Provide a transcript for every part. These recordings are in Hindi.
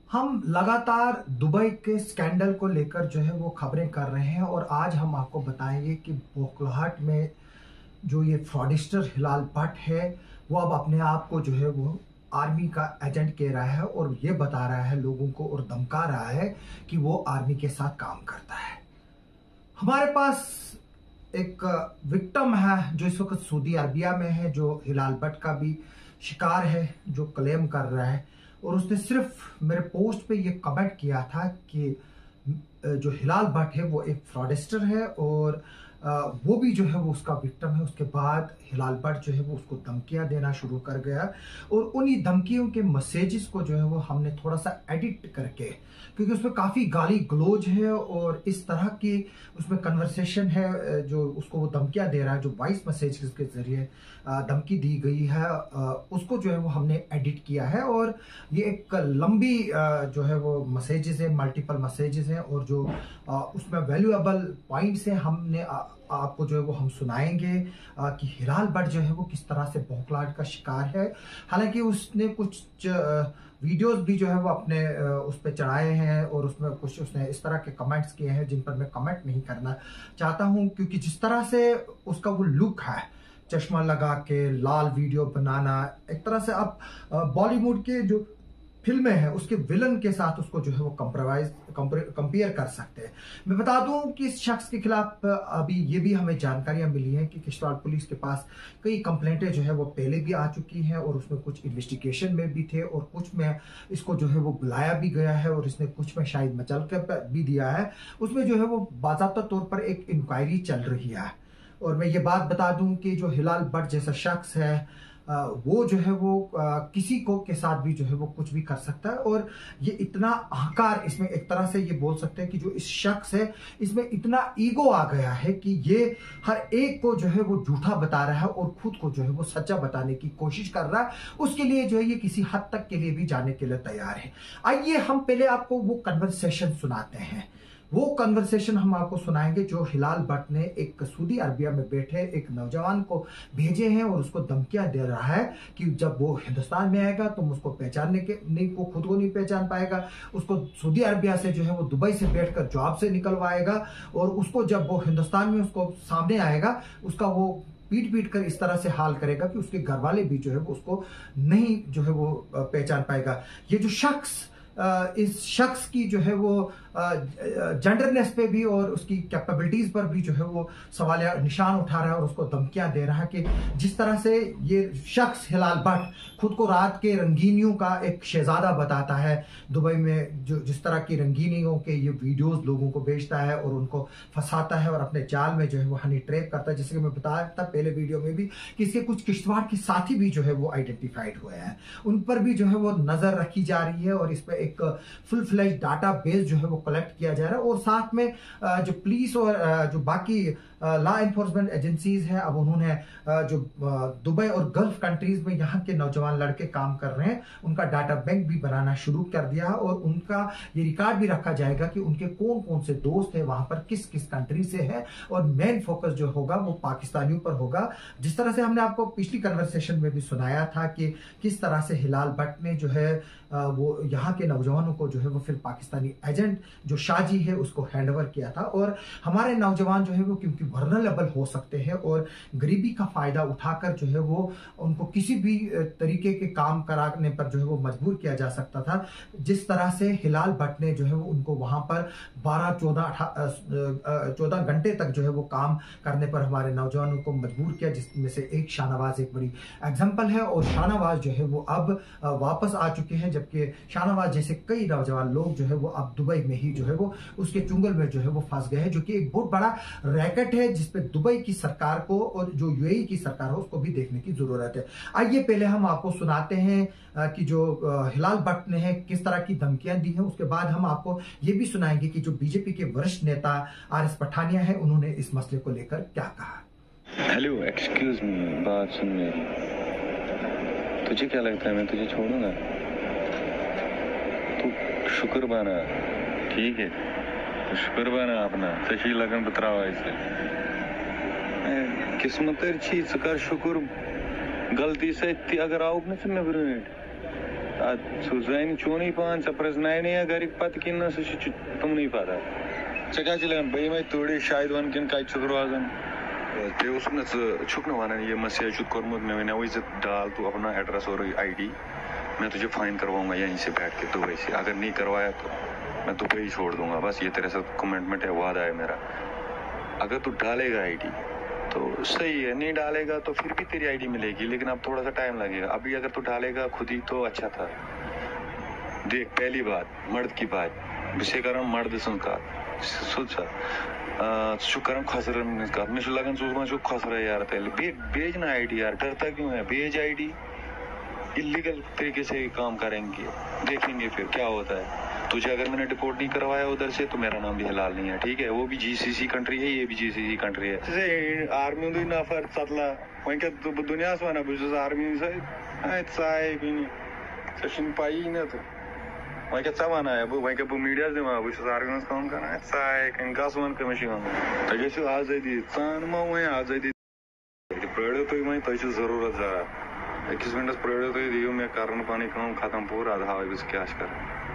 हम लगातार दुबई के स्कैंडल को लेकर जो है वो खबरें कर रहे हैं और आज हम आपको बताएंगे कि बौखलाहट में जो ये फ्रॉडिस्टर हिलाल भट्ट है वो अब अपने आप को जो है वो आर्मी का एजेंट कह रहा है और ये बता रहा है लोगों को और धमका रहा है कि वो आर्मी के साथ काम करता है। हमारे पास एक विक्टिम है जो इस वक्त सऊदी अरबिया में है, जो हिलाल भट्ट का भी शिकार है, जो क्लेम कर रहा है। और उसने सिर्फ मेरे पोस्ट पे ये कमेंट किया था कि जो हिलाल भट्ट है वो एक फ्रॉडस्टर है और वो भी जो है वो उसका विक्टिम है। उसके बाद हिलाल भट्ट जो है वो उसको धमकियां देना शुरू कर गया और उन्हीं धमकियों के मैसेजेस को जो है वो हमने थोड़ा सा एडिट करके, क्योंकि उसमें काफ़ी गाली गलौज है और इस तरह की उसमें कन्वर्सेशन है जो उसको वो धमकियां दे रहा है, जो वॉइस मैसेज के जरिए धमकी दी गई है, उसको जो है वो हमने एडिट किया है। और ये एक लंबी जो है वो मैसेजेस है, मल्टीपल मैसेजेस हैं और जो उसमें वैल्यूएबल पॉइंट्स हैं हमने आपको जो है वो हम सुनाएंगे कि हिलाल भट्ट जो है वो किस तरह से बौखलाहट का शिकार है। हालांकि उसने कुछ वीडियोस भी जो है वो अपने उस पर चढ़ाए हैं और उसमें कुछ उसने इस तरह के कमेंट्स किए हैं जिन पर मैं कमेंट नहीं करना चाहता हूं, क्योंकि जिस तरह से उसका वो लुक है, चश्मा लगा के लाल वीडियो बनाना, एक तरह से आप बॉलीवुड के जो फिल्में हैं उसके विलन के साथ उसको जो है वो कंपेयर कर सकते हैं। मैं बता दूं कि इस शख्स के खिलाफ अभी ये भी हमें जानकारियां मिली हैं कि किश्तवाड़ पुलिस के पास कई कंप्लेंटें जो है वो पहले भी आ चुकी हैं और उसमें कुछ इन्वेस्टिगेशन में भी थे और कुछ में इसको जो है वो बुलाया भी गया है और इसने कुछ में शायद मचल कर भी दिया है। उसमें जो है वो बाज़ाब्ता तौर पर एक इंक्वायरी चल रही है। और मैं ये बात बता दूं कि जो हिलाल भट्ट जैसा शख्स है वो जो है वो किसी को के साथ भी जो है वो कुछ भी कर सकता है और ये इतना अहंकार, इसमें एक तरह से ये बोल सकते हैं कि जो इस शख्स है इसमें इतना ईगो आ गया है कि ये हर एक को जो है वो झूठा बता रहा है और खुद को जो है वो सच्चा बताने की कोशिश कर रहा है। उसके लिए जो है ये किसी हद तक के लिए भी जाने के लिए तैयार है। आइए हम पहले आपको वो कन्वर्सेशन सुनाते हैं। वो कन्वर्सेशन हम आपको सुनाएंगे जो हिलाल भट्ट ने एक सऊदी अरबिया में बैठे एक नौजवान को भेजे हैं और उसको धमकियां दे रहा है कि जब वो हिंदुस्तान में आएगा तुम उसको पहचानने के नहीं, वो खुद को नहीं पहचान पाएगा, उसको सऊदी अरबिया से जो है वो दुबई से बैठकर जॉब से निकलवाएगा और उसको जब वो हिंदुस्तान में उसको सामने आएगा उसका वो पीट कर इस तरह से हाल करेगा कि उसके घर वाले भी जो है वो उसको नहीं जो है वो पहचान पाएगा। ये जो शख्स इस शख्स की जो है वो जेंडरनेस पे भी और उसकी कैपेबिलिटीज पर भी जो है वो सवाल निशान उठा रहा है और उसको धमकियां दे रहा है कि जिस तरह से ये शख्स हिलाल भट्ट खुद को रात के रंगीनियों का एक शहजादा बताता है दुबई में, जो जिस तरह की रंगीनियों के ये वीडियोस लोगों को भेजता है और उनको फंसाता है और अपने जाल में जो है वो हनी ट्रैप करता है। जैसे कि मैं बताया था पहले वीडियो में भी कि इसके कुछ किश्तवाड़ के साथी भी जो है वो आइडेंटिफाइड हुए हैं, उन पर भी जो है वो नजर रखी जा रही है और इस पर एक फुल फ्लैश डाटा बेस जो है वो कलेक्ट किया जा रहा है। और साथ में जो पुलिस और जो बाकी लॉ एनफोर्समेंट एजेंसीज हैं अब उन्होंने जो दुबई और गल्फ कंट्रीज में यहाँ के नौजवान लड़के काम कर रहे हैं उनका डाटा बैंक भी बनाना शुरू कर दिया है और उनका ये रिकॉर्ड भी रखा जाएगा कि उनके कौन कौन से दोस्त हैं वहां पर, किस किस कंट्री से है और मेन फोकस जो होगा वो पाकिस्तानियों पर होगा। जिस तरह से हमने आपको पिछली कन्वर्सेशन में भी सुनाया था कि किस तरह से हिलाल भट्ट ने जो है वो यहाँ के नौजवानों को जो है वो फिर पाकिस्तानी एजेंट जो शाजी है उसको हैंडओवर किया था। और हमारे नौजवान जो है वो क्योंकि वर्नरेबल हो सकते हैं और गरीबी का फायदा उठाकर जो है वो उनको किसी भी तरीके के काम कराने पर जो है वो मजबूर किया जा सकता था। जिस तरह से हिलाल भट्ट ने जो है वो उनको वहां पर 12-14 घंटे तक जो है वो काम करने पर हमारे नौजवानों को मजबूर किया, जिसमें से एक शाहनवाज एक बड़ी एग्जाम्पल है। और शाहनवाज जो है वो अब वापस आ चुके हैं, जबकि शाहनवाज जैसे कई नौजवान लोग जो है वो अब दुबई में ही जो है वो उसके चुंगल में जो है वो फंस गए हैं, जो कि एक बहुत बड़ा रैकेट है जिसपे दुबई की सरकार को और जो यूएई की सरकार है उसको भी देखने की जरूरत है। आइए पहले हम आपको सुनाते हैं कि जो हिलाल भट्ट ने है किस तरह की धमकियां दी हैं, उसके बाद हम आपको ये भी सुनाएंगे कि जो बीजेपी के वरिष्ठ नेता आरएस पठानिया है उन्होंने इस मसले को लेकर क्या कहा। हेलो, एक्सक्यूज मी, बात सुन मेरी। तुझे क्या लगता है मैं तुझे छोड़ूंगा? तू शुक्र बना, ठीक है? तो शुक्र बना अपना तशी लगन बतरावायचं। किस्मत चीज कर शुक्र गलती से अगर आओ ना फिर चोनी पान सप्रजनायने घर पत किन तुम नहीं पता क्या चलान बे मैं तोड़े शायद वन किन कत रोजान छुक न वन ये मैसेज कोर्मुत मैं वन वही डाल तू अपना एड्रेस और ID, मैं तुझे फाइन करवाऊंगा यहीं से बैठ के दुबई से, अगर नहीं करवाया तो मैं दुबई ही छोड़ दूंगा, बस ये तेरे साथ कमिटमेंट है, वादा है मेरा। अगर तू डालेगा ID तो सही है, नहीं डालेगा तो फिर भी तेरी ID मिलेगी, लेकिन अब थोड़ा सा टाइम लगेगा। अभी अगर तू डालेगा खुद ही तो अच्छा था। देख पहली बात मर्द की बात विषय कर मर्द संस्कार सोचा कर खसर मिस लगन चूज खसर यार भेजना ID यार, डरता क्यों है, भेज ID। इलीगल तरीके से काम करेंगे, देखेंगे फिर क्या होता है। तुझे अगर मैंने डिपोर्ट नहीं करवाया उधर से तो मेरा नाम भी हिलाल नहीं है, ठीक है। वो भी GCC कंट्री है, ये भी GCC कंट्री है। जैसे आर्मी में नफर सतला वहीं क्या दुनिया से वाना बुझ आर्मी से चाय भी नहीं सेशन पाई ना तो वहीं क्या चवाना है वहीं क्या मीडिया से वहाँ बुझ आर्मी में काम करना है चाय कहीं गासवन कमीशन तो जैसे आज़ादी चान में वहीं आज़ादी प्रेड तो वहीं तो जरूरत जरा 21 मिनट प्रेड तो दियो मैं कारण पानी काम खत्म पूरा आधा बस क्या कर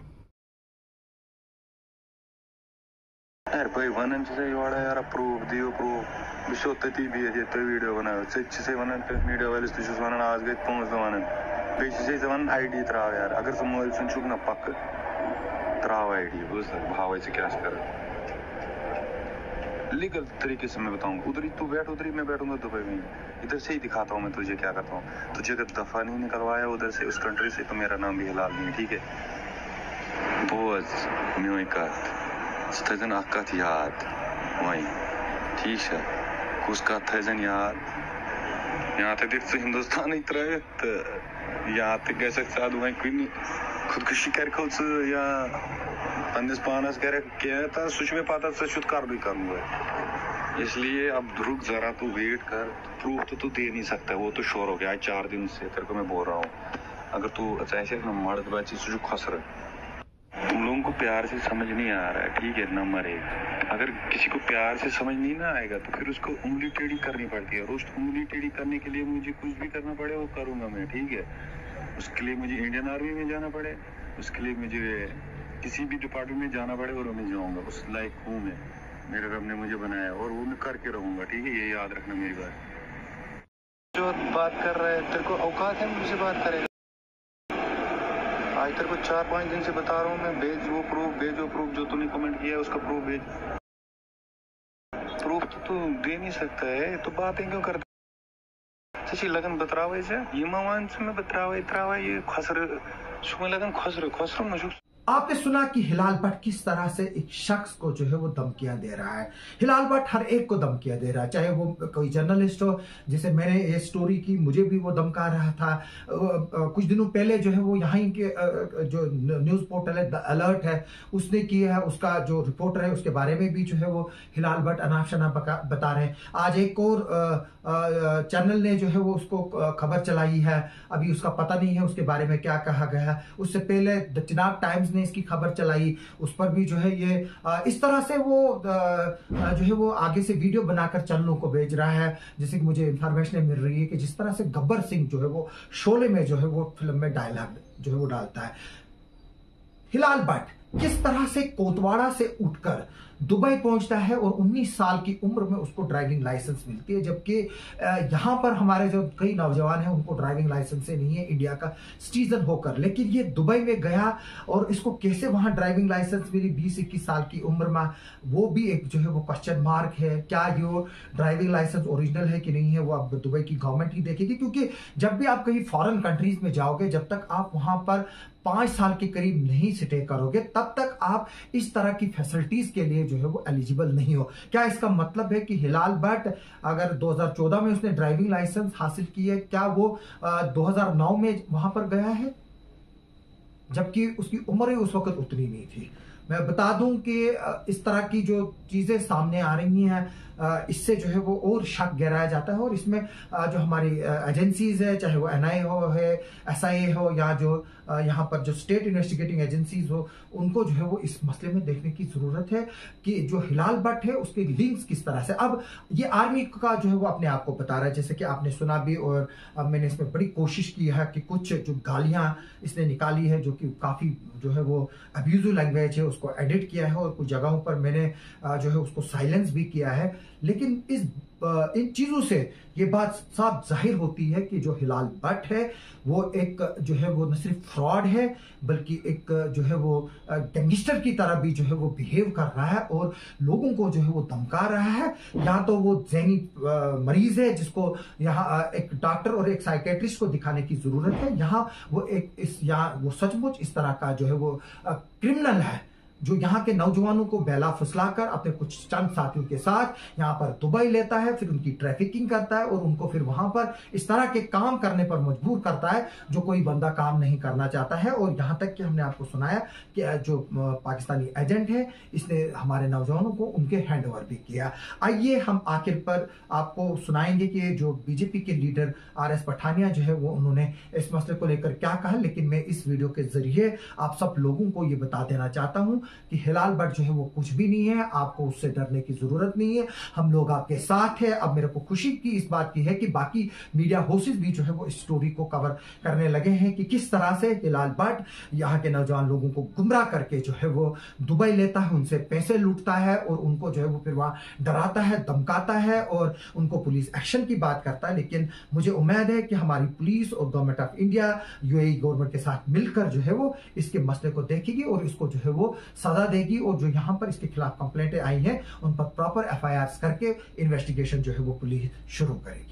यार भाई वन से योड़ा यार प्रूफ दियो प्रूफ विशो तती भी है तो वीडियो बनाओ सच से वन मीडिया वाले तो वन आज गए 5 वन बेच से वन ID त्राव यार, अगर तुम मोबाइल सुन चुक ना पक त्राव ID बस भाव से क्या कर लीगल तरीके से मैं बताऊं। उधर ही तू बैठ, उधर ही मैं बैठूंगा दुबई में, इधर से ही दिखाता हूँ मैं तुझे क्या करता हूँ। तुझे अगर दफा नहीं निकलवाया उधर से उस कंट्री से तो मेरा नाम भी हिलाल नहीं है, ठीक है। बोझ म्योई कत थजन अक्कत याद वहीं ठीक है उसका थजन याद यहाँ तक देख से हिंदुस्तान इतना है तो यहाँ तक कैसे साथ वहीं कोई खुदकुशी कर खुद या पंडित पानस करे क्या था सुच में पाता सच कर भी करूंगा। इसलिए अब रुक जरा तू वेट कर, प्रूफ तो तू दे नहीं सकता, वो तो श्योर हो गया 4 दिन से तेरे को मैं बोल रहा हूँ। अगर तू ऐसे मर्द बच्ची सुच खस रहा तुम लोगों को प्यार से समझ नहीं आ रहा है, ठीक है। नंबर 1 अगर किसी को प्यार से समझ नहीं ना आएगा तो फिर उसको उंगली टेढ़ी करनी पड़ती है, और उस उंगली टेढ़ी करने के लिए मुझे कुछ भी करना पड़े वो करूंगा मैं, ठीक है। उसके लिए मुझे इंडियन आर्मी में जाना पड़े, उसके लिए मुझे किसी भी डिपार्टमेंट में जाना पड़े और मैं जाऊंगा, उस लायक हूँ मैं, मेरे रब ने मुझे बनाया और वो मैं करके रहूंगा, ठीक है। ये याद रखना मेरी बात। जो बात कर रहा है तेरे को औकात है मुझसे बात करेगा। आज तेरे को 4-5 दिन से बता रहा हूँ मैं, भेज वो प्रूफ जो तूने कमेंट किया है उसका प्रूफ भेज। प्रूफ तो तू दे नहीं सकता है तो बातें क्यों करता सची लगन बतरावे से ये मवान से मैं बतरावे इतरावे ये खसर सुमे लगन खसर मशूक। आपने सुना कि हिलाल भट्ट किस तरह से एक शख्स को जो है वो धमकियां दे रहा है। हिलाल भट्ट हर एक को धमकियां दे रहा है, चाहे वो कोई जर्नलिस्ट हो, जिसे मैंने ये स्टोरी की मुझे भी वो धमका रहा था। कुछ दिनों पहले जो है वो यहाँ के जो न्यूज़ पोर्टल है द अलर्ट है उसने किया है, उसका जो रिपोर्टर है उसके बारे में भी जो है वो हिलाल भट्ट अनाप शनाप बता रहे हैं। आज एक और चैनल ने जो है वो उसको खबर चलाई है, अभी उसका पता नहीं है उसके बारे में क्या कहा गया है। उससे पहले द चिनाब टाइम्स ने इसकी खबर चलाई, उस पर भी जो है ये इस तरह से वो जो है वो आगे से वीडियो बनाकर चैनलों को भेज रहा है, जैसे कि मुझे इंफॉर्मेशन मिल रही है कि जिस तरह से गब्बर सिंह जो है वो शोले में जो है वो फिल्म में डायलॉग जो है वो डालता है। हिलाल भट्ट किस तरह से कोतवाड़ा से उठकर दुबई पहुंचता है और 19 साल की उम्र में उसको ड्राइविंग लाइसेंस मिलती है, जबकि यहाँ पर हमारे जो कई नौजवान हैं उनको ड्राइविंग लाइसेंस नहीं है इंडिया का सिटीजन होकर, लेकिन ये दुबई में गया और इसको कैसे वहां ड्राइविंग लाइसेंस मिली 20-21 साल की उम्र में, वो भी एक जो है वो क्वेश्चन मार्क है। क्या ये ड्राइविंग लाइसेंस ओरिजिनल है कि नहीं है वो अब दुबई की गवर्नमेंट ही देखेगी, क्योंकि जब भी आप कहीं फॉरेन कंट्रीज में जाओगे जब तक आप वहां पर 5 साल के करीब नहीं स्टे करोगे तब तक आप इस तरह की फैसिलिटीज के लिए जो है वो एलिजिबल नहीं हो। क्या इसका मतलब है कि हिलाल भट्ट अगर 2014 में उसने ड्राइविंग लाइसेंस हासिल की है, क्या वो 2009 में वहां पर गया है, जबकि उसकी उम्र उस वक्त उतनी नहीं थी। मैं बता दूं कि इस तरह की जो चीजें सामने आ रही हैं इससे जो है वो और शक गहराया जाता है, और इसमें जो हमारी एजेंसीज है, चाहे वो NIA हो है, SIA हो या जो यहाँ पर जो स्टेट इन्वेस्टिगेटिंग एजेंसीज हो उनको जो है वो इस मसले में देखने की जरूरत है कि जो हिलाल भट्ट है उसके लिंक्स किस तरह से। अब ये आर्मी का जो है वो अपने आप को बता रहा है, जैसे कि आपने सुना भी, और अब मैंने इसमें बड़ी कोशिश की है कि कुछ जो गालियां इसने निकाली है जो कि काफी जो है वो अब्यूजिव लैंग्वेज है उसको एडिट किया है, और कुछ जगहों पर मैंने जो है उसको साइलेंस भी किया है। लेकिन इन चीजों से ये बात साफ जाहिर होती है कि जो हिलाल भट्ट है वो एक जो है वो न सिर्फ फ्रॉड है बल्कि एक जो है वो गैंगस्टर की तरह भी जो है वो बिहेव कर रहा है और लोगों को जो है वो धमका रहा है। या तो वो ज़हनी मरीज है जिसको यहाँ एक डॉक्टर और एक साइकेट्रिस्ट को दिखाने की जरूरत है, यहाँ वो वो सचमुच इस तरह का जो है वो क्रिमिनल है जो यहाँ के नौजवानों को बेला फुसलाकर अपने कुछ चंद साथियों के साथ यहाँ पर दुबई लेता है, फिर उनकी ट्रैफिकिंग करता है और उनको फिर वहां पर इस तरह के काम करने पर मजबूर करता है जो कोई बंदा काम नहीं करना चाहता है। और यहाँ तक कि हमने आपको सुनाया कि जो पाकिस्तानी एजेंट है इसने हमारे नौजवानों को उनके हैंड ओवर भी किया। आइए हम आखिर पर आपको सुनाएंगे कि जो बीजेपी के लीडर RS पठानिया जो है वो उन्होंने इस मसले को लेकर क्या कहा। लेकिन मैं इस वीडियो के जरिए आप सब लोगों को ये बता देना चाहता हूँ कि हिलाल भट्ट जो है वो कुछ भी नहीं है, आपको उससे डरने की जरूरत नहीं है, हम लोग आपके साथ हैं। अब मेरे को खुशी की इस बात की है कि बाकी मीडिया हाउसेस भी जो है वो इस स्टोरी को कवर करने लगे हैं कि किस तरह से हिलाल भट्ट यहाँ के नौजवान लोगों को गुमराह करके जो है वो दुबई लेता है, उनसे पैसे लूटता है और उनको जो है वो फिर वहां डराता है, धमकाता है और उनको पुलिस एक्शन की बात करता है। लेकिन मुझे उम्मीद है कि हमारी पुलिस और government of India UAE government के साथ मिलकर जो है वो इसके मसले को देखेगी और इसको जो है वो सजा देगी और जो यहाँ पर इसके खिलाफ कंप्लेंटें आई हैं उन पर प्रॉपर FIRs करके इन्वेस्टिगेशन जो है वो पुलिस शुरू करेगी।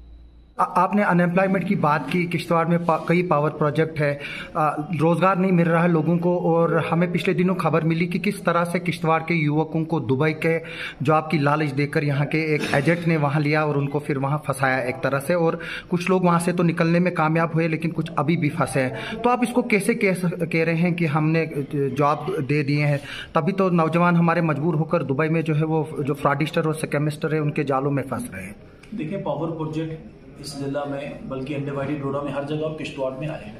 आपने अनएम्प्लॉयमेंट की बात की, किश्तवाड़ में कई पावर प्रोजेक्ट है, रोजगार नहीं मिल रहा है लोगों को, और हमें पिछले दिनों खबर मिली कि किस तरह से किश्तवाड़ के युवकों को दुबई के जॉब की लालच देकर यहाँ के एक एजेंट ने वहाँ लिया और उनको फिर वहाँ फंसाया एक तरह से, और कुछ लोग वहाँ से तो निकलने में कामयाब हुए लेकिन कुछ अभी भी फंसे हैं। तो आप इसको कैसे कह रहे हैं कि हमने जॉब दे दिए हैं, तभी तो नौजवान हमारे मजबूर होकर दुबई में जो है वो जो फ्रॉडिस्टर और स्कैमिस्टर है उनके जालों में फंस रहे हैं। देखिए, पावर प्रोजेक्ट इस जिला में बल्कि अनडिवाइडेड डोडा में हर जगह और किश्तवाड़ में आए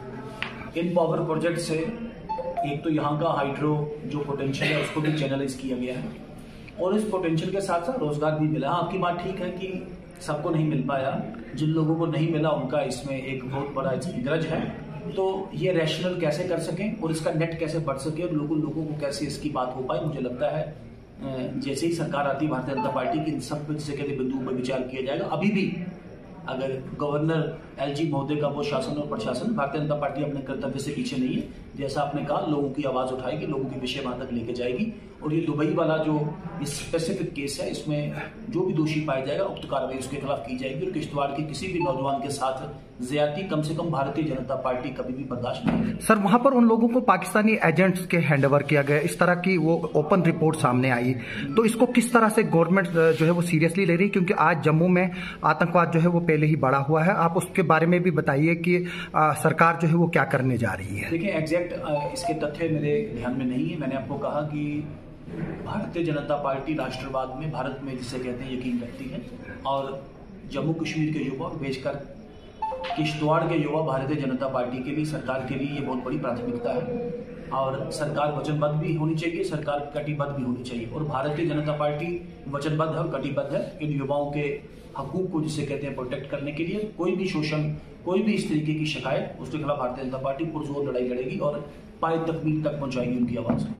हैं। इन पावर प्रोजेक्ट से एक तो यहाँ का हाइड्रो जो पोटेंशियल है उसको भी चैनलाइज किया गया है और इस पोटेंशियल के साथ साथ रोजगार भी मिला। आपकी बात ठीक है कि सबको नहीं मिल पाया, जिन लोगों को नहीं मिला उनका इसमें एक बहुत बड़ा ग्रज है। तो ये रैशनल कैसे कर सकें और इसका नेट कैसे बढ़ सके और लोगों को कैसे इसकी बात हो पाए, मुझे लगता है जैसे ही सरकार आती भारतीय जनता पार्टी की इन सब जैसे कहते बिंदुओं पर विचार किया जाएगा। अभी भी अगर गवर्नर LG महोदय का वो शासन और प्रशासन, भारतीय जनता पार्टी अपने कर्तव्य से पीछे नहीं है। जैसा आपने कहा, लोगों की आवाज उठाएगी, लोगों के विषय वहां तक लेके जाएगी और ये दुबई वाला जो स्पेसिफिक केस है इसमें जो भी दोषी पाया जाएगा उक्त कार्रवाई उसके खिलाफ की जाएगी और किश्तवाड़ के किसी भी नौजवान के साथ ज्यादती कम से कम भारतीय जनता पार्टी कभी भी बर्दाश्त नहीं करेगी। सर, वहां पर उन लोगों को पाकिस्तानी एजेंट्स के हैंडओवर किया गया, इस तरह की वो ओपन रिपोर्ट सामने आई, तो इसको किस तरह से गवर्नमेंट जो है वो सीरियसली ले रही है? क्योंकि आज जम्मू में आतंकवाद जो है वो पहले ही बढ़ा हुआ है, आप उसके बारे में भी बताइए कि सरकार जो है वो क्या करने जा रही है। देखिए, एग्जैक्ट इसके तथ्य मेरे ध्यान में नहीं है। मैंने आपको कहा कि भारतीय जनता पार्टी राष्ट्रवाद में, भारत में जिसे कहते हैं, यकीन रखती है और जम्मू कश्मीर के युवा, विशेषकर किश्तवाड़ के युवा भारतीय जनता पार्टी के लिए, सरकार के लिए ये बहुत बड़ी प्राथमिकता है और सरकार वचनबद्ध भी होनी चाहिए, सरकार कटिबद्ध भी होनी चाहिए और भारतीय जनता पार्टी वचनबद्ध है और कटिबद्ध है इन युवाओं के हकूक को जिसे कहते हैं प्रोटेक्ट करने के लिए। कोई भी शोषण, कोई भी इस तरीके की शिकायत, उसके खिलाफ भारतीय जनता पार्टी पुरजोर लड़ाई लड़ेगी और पाए तकमील तक पहुंचाएगी उनकी आवाज।